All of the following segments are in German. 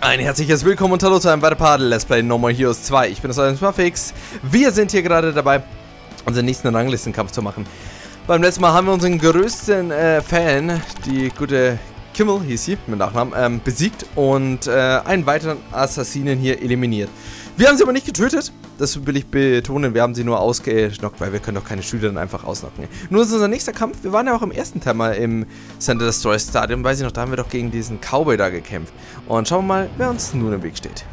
Ein herzliches Willkommen und Hallo zu einem weiteren Part Let's Play No More Heroes 2. Ich bin das euer Smurfix. Wir sind hier gerade dabei, unseren nächsten Ranglistenkampf zu machen. Beim letzten Mal haben wir unseren größten Fan, die gute Kimmel, hieß sie, mit Nachnamen, besiegt und einen weiteren Assassinen hier eliminiert. Wir haben sie aber nicht getötet, das will ich betonen, wir haben sie nur ausgenockt, weil wir können doch keine Schüler dann einfach ausnocken. Nur ist unser nächster Kampf, wir waren ja auch im ersten Teil mal im Center Destroy Stadium, weiß ich noch, da haben wir doch gegen diesen Cowboy da gekämpft. Und schauen wir mal, wer uns nun im Weg steht.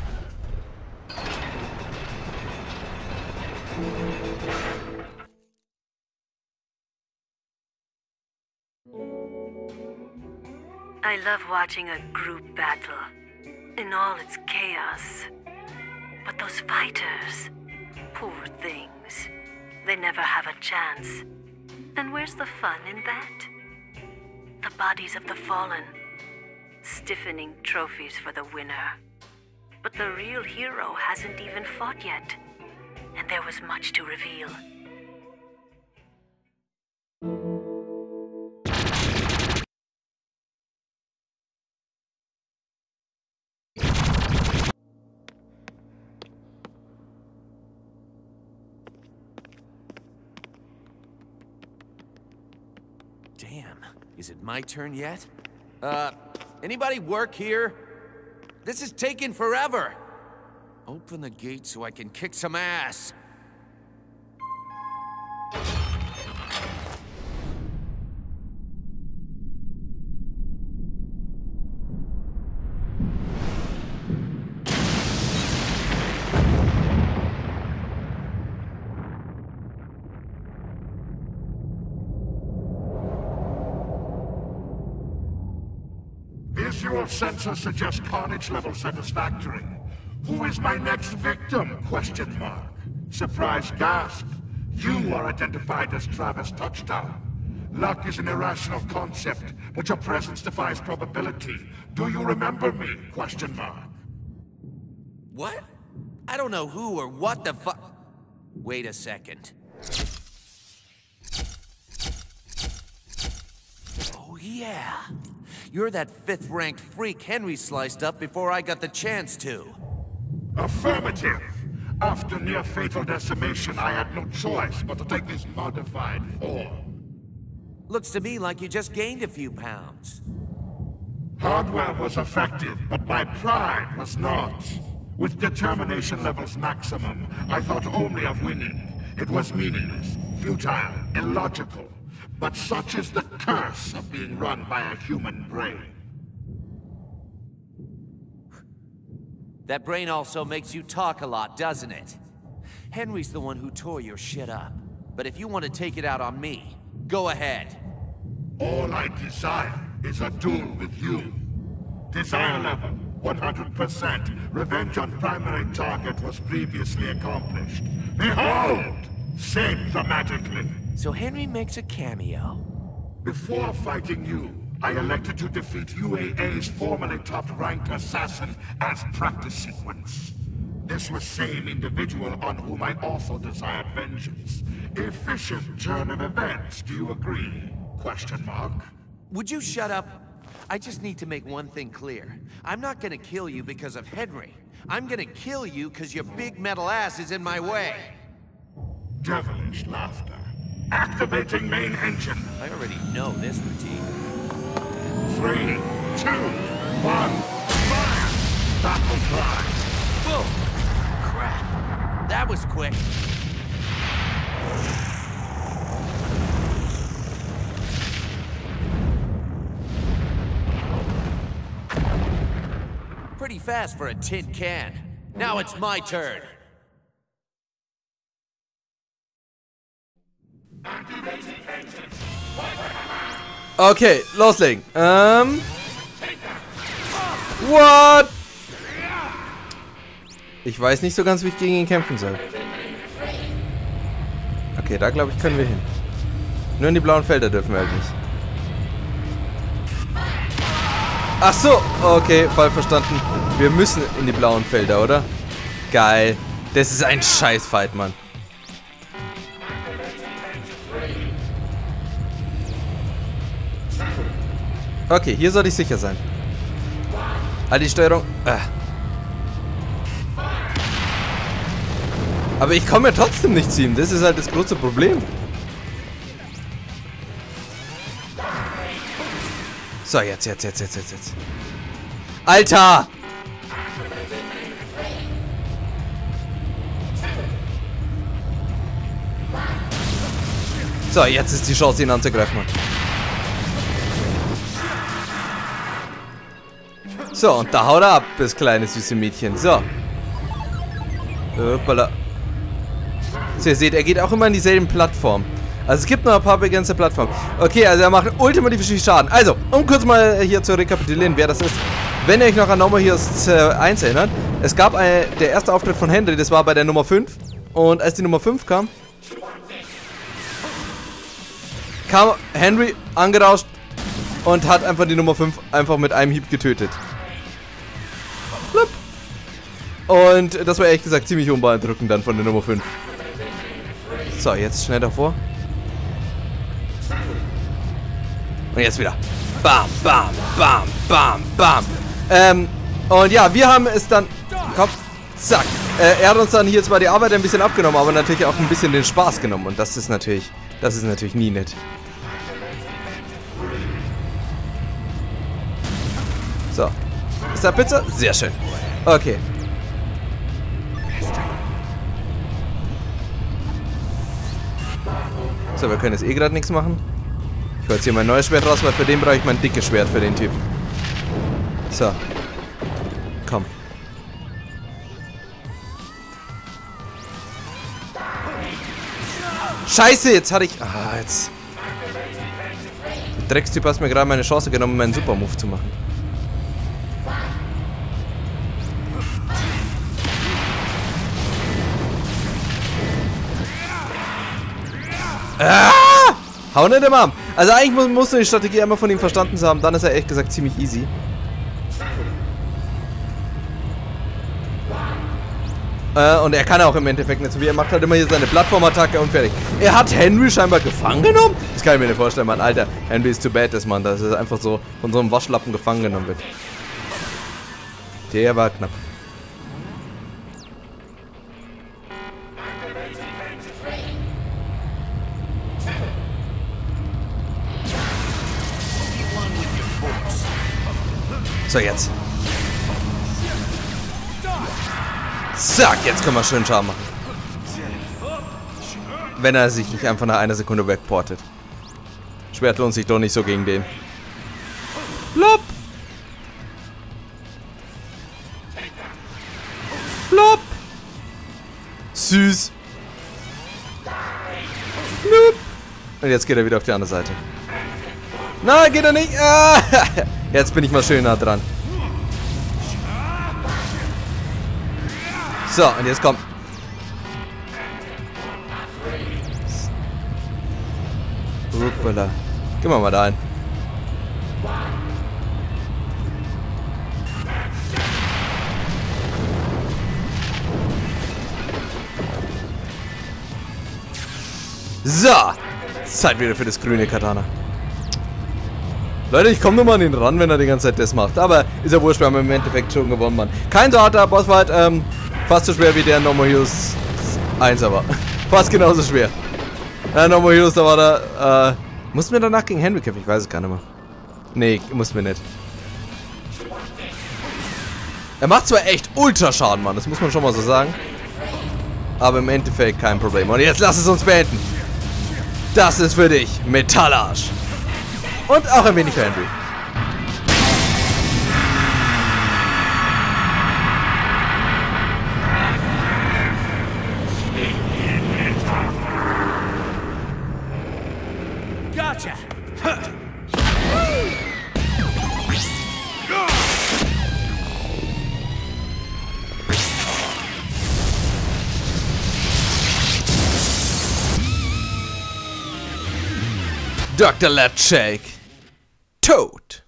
I love watching a group battle, in all its chaos. But those fighters, poor things, they never have a chance. And where's the fun in that? The bodies of the fallen, stiffening trophies for the winner. But the real hero hasn't even fought yet, and there was much to reveal. Damn, is it my turn yet? Anybody work here? This is taking forever! Open the gate so I can kick some ass! Visual sensors suggest carnage level satisfactory. Who is my next victim? Question mark. Surprise gasp. You are identified as Travis Touchdown. Luck is an irrational concept, but your presence defies probability. Do you remember me? Question mark. What? I don't know who or what the fuck. Wait a second. Oh yeah. You're that fifth-ranked freak Henry sliced up before I got the chance to. Affirmative. After near-fatal decimation, I had no choice but to take this modified form. Looks to me like you just gained a few pounds. Hardware was effective, but my pride was not. With determination levels maximum, I thought only of winning. It was meaningless, futile, illogical. But such is the curse of being run by a human brain. That brain also makes you talk a lot, doesn't it? Henry's the one who tore your shit up. But if you want to take it out on me, go ahead. All I desire is a duel with you. Desire level 100%. Revenge on primary target was previously accomplished. Behold! Saved dramatically. So Henry makes a cameo. Before fighting you, I elected to defeat UAA's formerly top-ranked assassin as practice sequence. This was same individual on whom I also desired vengeance. Efficient turn of events, do you agree? Question mark. Would you shut up? I just need to make one thing clear. I'm not gonna kill you because of Henry. I'm gonna kill you because your big metal ass is in my way. Devilish laughter. Activating main engine. I already know this routine. 3, 2, 1, fire! Battle cry. Whoa! Crap. That was quick. Pretty fast for a tin can. Now it's my turn. Okay, loslegen. What? Ich weiß nicht so ganz, wie ich gegen ihn kämpfen soll. Okay, da glaube ich, können wir hin. Nur in die blauen Felder dürfen wir halt nicht. Ach so, okay, voll verstanden. Wir müssen in die blauen Felder, oder? Geil. Das ist ein Scheißfight, Mann. Okay, hier sollte ich sicher sein. Halt die Steuerung. Aber ich komme ja trotzdem nicht zu ihm. Das ist halt das große Problem. So, jetzt. Alter! So, jetzt ist die Chance, ihn anzugreifen, Mann. So, und da haut er ab, das kleine süße Mädchen. So. Hoppala. So, ihr seht, er geht auch immer in dieselben Plattformen. Also es gibt noch ein paar begrenzte Plattformen. Okay, also er macht ultimativ viel Schaden. Also, um kurz mal hier zu rekapitulieren, wer das ist. Wenn ihr euch noch an No More Heroes 1 erinnert, es gab der erste Auftritt von Henry, das war bei der Nummer 5. Und als die Nummer 5 kam Henry angerauscht und hat einfach die Nummer 5 einfach mit einem Hieb getötet. Und das war ehrlich gesagt ziemlich unbeeindruckend dann von der Nummer 5. So, jetzt schnell davor. Und jetzt wieder. Bam, bam, bam, bam, bam. Und ja, wir haben es dann... Komm, zack. Er hat uns dann hier zwar die Arbeit ein bisschen abgenommen, aber natürlich auch ein bisschen den Spaß genommen. Und das ist natürlich nie nett. So. Ist da Pizza? Sehr schön. Okay. So, wir können jetzt eh gerade nichts machen. Ich hole jetzt hier mein neues Schwert raus, weil für den brauche ich mein dickes Schwert für den Typen. So. Komm. Scheiße, jetzt hatte ich... jetzt... Der Dreckstyp hat mir gerade meine Chance genommen, meinen Super-Move zu machen. Hau nicht im Arm. Also eigentlich musst du die Strategie einmal von ihm verstanden haben. Dann ist er ehrlich gesagt ziemlich easy. Und er kann auch im Endeffekt nicht so wie er macht halt immer hier seine Plattformattacke und fertig. Er hat Henry scheinbar gefangen genommen? Das kann ich mir nicht vorstellen, Mann. Alter, Henry ist too bad, das Mann. Dass er einfach so von so einem Waschlappen gefangen genommen wird. Der war knapp. So, jetzt. Zack, jetzt können wir schön Schaden machen. Wenn er sich nicht einfach nach einer Sekunde wegportet. Schwert lohnt sich doch nicht so gegen den. Blop! Blop! Süß! Blop! Und jetzt geht er wieder auf die andere Seite. Nein, geht er nicht! Ah! Jetzt bin ich mal schön nah dran. So, und jetzt kommt. Uppala. Gehen wir mal da hin. So. Zeit wieder für das grüne Katana. Leute, ich komme nur mal an ihn ran, wenn er die ganze Zeit das macht. Aber ist ja wurscht, wir haben im Endeffekt schon gewonnen, Mann. Kein so harter Bossfight, fast so schwer wie der No More Heroes 1 aber. Fast genauso schwer. No More Heroes, da war da, mussten wir danach gegen Henry kämpfen? Ich weiß es gar nicht mehr. Nee, mussten wir nicht. Er macht zwar echt Ultraschaden, Mann, das muss man schon mal so sagen. Aber im Endeffekt kein Problem. Und jetzt lass es uns beenden. Das ist für dich, Metallarsch. Und auch ein wenig für Henry. Gotcha. Dr. Letchake. Tot.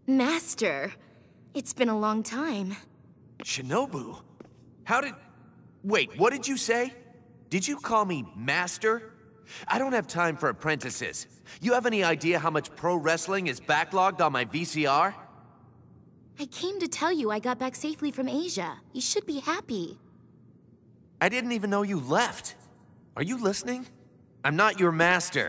Master, it's been a long time. Shinobu? How did... Wait, what did you say? Did you call me Master? I don't have time for apprentices. You have any idea how much pro wrestling is backlogged on my VCR? I came to tell you I got back safely from Asia. You should be happy. I didn't even know you left. Are you listening? I'm not your master.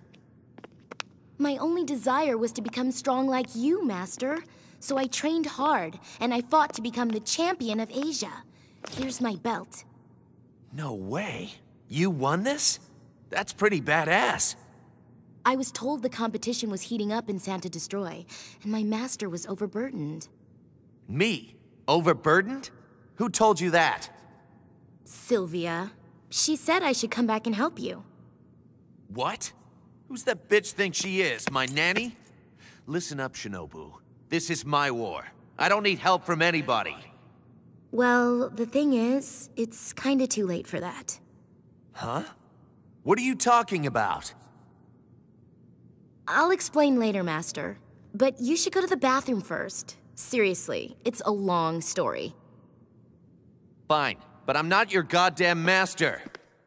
My only desire was to become strong like you, Master. So I trained hard, and I fought to become the champion of Asia. Here's my belt. No way. You won this? That's pretty badass. I was told the competition was heating up in Santa Destroy, and my master was overburdened. Me? Overburdened? Who told you that? Sylvia. She said I should come back and help you. What? Who's that bitch think she is, my nanny? Listen up, Shinobu. This is my war. I don't need help from anybody. Well, the thing is, it's kinda too late for that. Huh? What are you talking about? I'll explain later, Master. But you should go to the bathroom first. Seriously, it's a long story. Fine, but I'm not your goddamn master.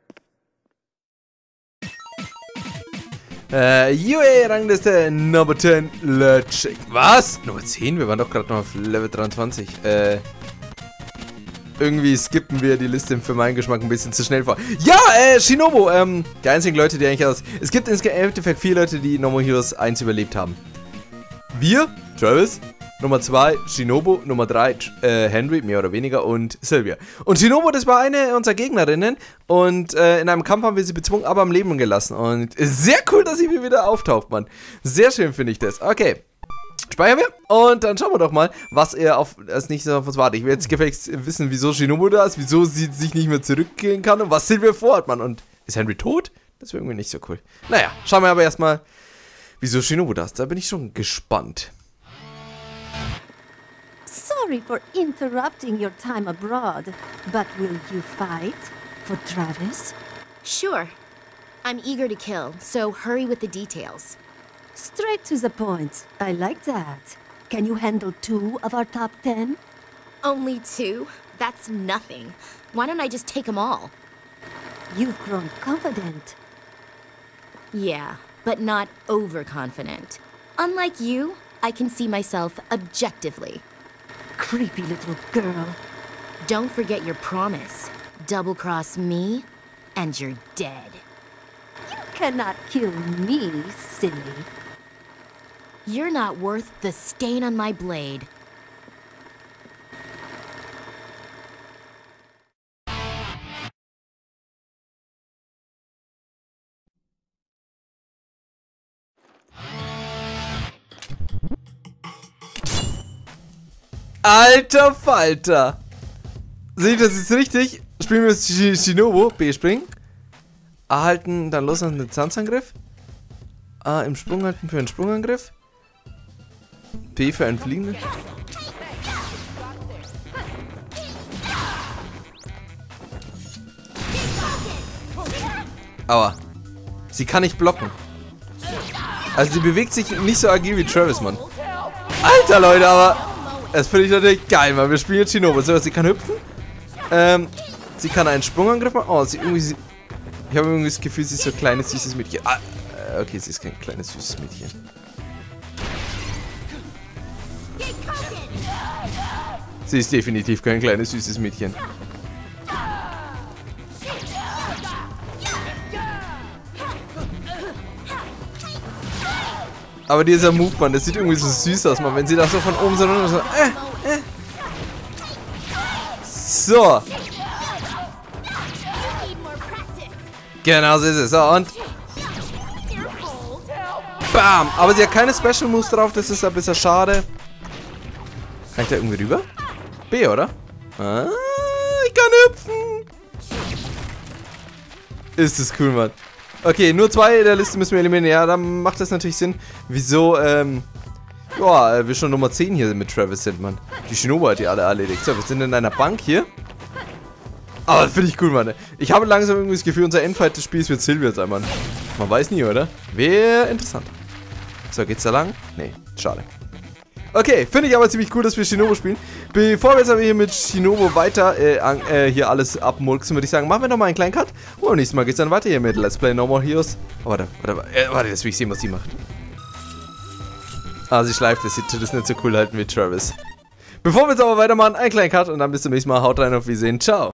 UA-Rangliste Nummer 10, let's check. Was? Nummer 10? Wir waren doch gerade noch auf Level 23. Irgendwie skippen wir die Liste für meinen Geschmack ein bisschen zu schnell vor. Ja, Shinobu, die einzigen Leute, die eigentlich aus... Es gibt im Endeffekt 4 Leute, die No More Heroes 1 überlebt haben. Wir, Travis, Nummer 2, Shinobu, Nummer 3, Henry, mehr oder weniger, und Sylvia. Und Shinobu, das war eine unserer Gegnerinnen, und in einem Kampf haben wir sie bezwungen, aber am Leben gelassen. Und sehr cool, dass sie wieder auftaucht, Mann. Sehr schön finde ich das. Okay. Speichern wir und dann schauen wir doch mal, was er als nächstes auf uns wartet. Ich will jetzt gefälligst wissen, wieso Shinobu da ist, wieso sie sich nicht mehr zurückgehen kann und was Sylvia vorhat, Mann. Und ist Henry tot? Das wäre irgendwie nicht so cool. Naja, schauen wir aber erstmal, wieso Shinobu da ist. Da bin ich schon gespannt. Sorry for interrupting your time abroad, but will you fight for Travis? Sure. I'm eager to kill, so hurry with the details. Straight to the point. I like that. Can you handle 2 of our top 10? Only 2? That's nothing. Why don't I just take them all? You've grown confident. Yeah, but not overconfident. Unlike you, I can see myself objectively. Creepy little girl. Don't forget your promise. Double-cross me, and you're dead. You cannot kill me, silly. You're not worth the stain on my blade. Alter Falter! Sehe ich das jetzt richtig? Spielen wir jetzt Shinobu. B springen. A halten, dann los einen Distanzangriff. A im Sprung halten für einen Sprungangriff. P für einen Fliegenden. Aua. Sie kann nicht blocken. Also sie bewegt sich nicht so agil wie Travis, Mann. Alter, Leute, aber... Das finde ich natürlich geil, Mann. Wir spielen jetzt Shinobu. So, sie kann hüpfen. Sie kann einen Sprungangriff machen. Oh, ich habe irgendwie das Gefühl, sie ist so ein kleines, süßes Mädchen. Ah, okay, sie ist kein kleines, süßes Mädchen. Sie ist definitiv kein kleines, süßes Mädchen. Aber dieser Move, Mann, das sieht irgendwie so süß aus, Mann. Wenn sie da so von oben so runter so... So. Genau so ist es. So, und... Bam! Aber sie hat keine Special Moves drauf, das ist ein bisschen schade. Kann ich da irgendwie rüber? B, oder? Ah, ich kann hüpfen! Ist das cool, Mann. Okay, nur 2 in der Liste müssen wir eliminieren. Ja, dann macht das natürlich Sinn, wieso, ja, wir schon Nummer 10 hier mit Travis sind, Mann. Die Shinobu hat die alle erledigt. So, wir sind in einer Bank hier. Aber das finde ich cool, Mann. Ich habe langsam irgendwie das Gefühl, unser Endfight des Spiels wird Sylvia sein, Mann. Man weiß nie, oder? Wäre interessant. So, geht's da lang? Nee, schade. Okay, finde ich aber ziemlich cool, dass wir Shinobu spielen. Bevor wir jetzt aber hier mit Shinobu weiter hier alles abmurksen, würde ich sagen, machen wir nochmal einen kleinen Cut. Und nächstes Mal geht's dann weiter hier mit Let's Play No More Heroes. Oh, warte, jetzt will ich sehen, was sie macht. Ah, sie schleift es, sie tut es nicht so cool halten wie Travis. Bevor wir jetzt aber weitermachen, einen kleinen Cut und dann bis zum nächsten Mal. Haut rein, auf Wiedersehen, ciao.